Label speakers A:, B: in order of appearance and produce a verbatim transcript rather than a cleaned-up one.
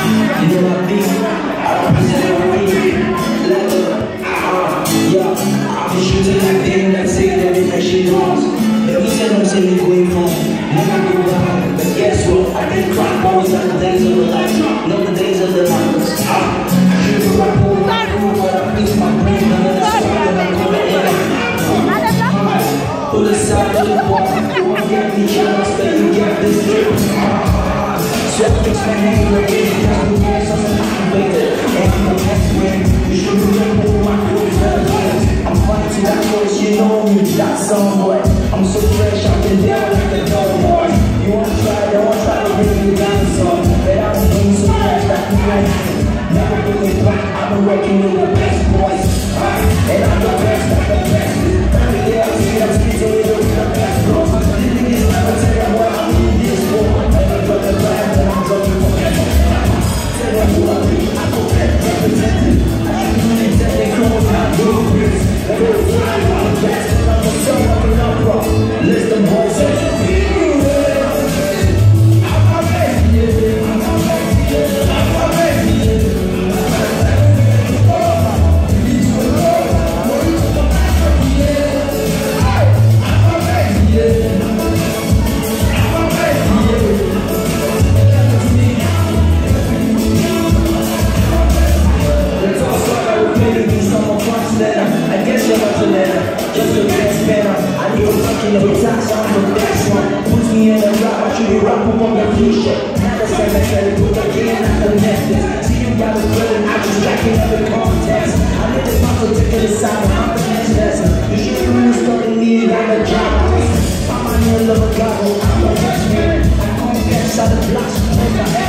A: You know what I mean? I represent everything. Yeah, I'll be shooting like them that say that it actually does. The reason I'm saying going home, never go down. But guess what? I did crack boys on the days of the life, not the days of the nights. Ah, I should have rap over my crew, but I fix my brain and then I swear that I'm gonna end. Pull aside to the wall, you won't get me chance, but you get this drip. Ah, so I fix my name right here, because who cares I'm activated. And I'm the best friend, you should remember my crew is better friends. I'm fighting that voice, you know me, that song boy. I'm so fresh, I've been down like the dog boy. You wanna try, don't wanna try to bring me down some. But I'm doing so fresh that you like never looking back, I've been working with the best boys. And I'm the best, I'm the best. Every day I see I'm speaking with the best bros. This is never tell them what I'm in this for. Never got the brand that I'm dropping for them. Tell them who I be, I go back representing. I should be doing that they close my blueprints. They go fly, I'm the best, and I'm the son of an opera. List them boys and I'm a new lover, I'm a best man. I'm gonna get shot at blocks.